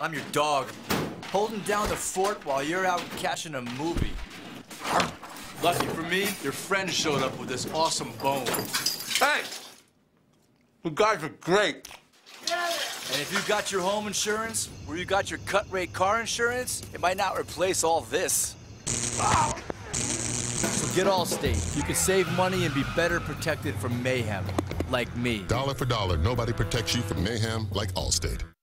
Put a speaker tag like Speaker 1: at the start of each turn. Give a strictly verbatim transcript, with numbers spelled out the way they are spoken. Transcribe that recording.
Speaker 1: I'm your dog, holding down the fort while you're out catching a movie. Lucky for me, your friend showed up with this awesome bone.
Speaker 2: Hey! You guys are great.
Speaker 1: And if you got your home insurance, or you got your cut-rate car insurance, it might not replace all this. So get Allstate. You can save money and be better protected from mayhem, like me.
Speaker 3: Dollar for dollar, nobody protects you from mayhem like Allstate.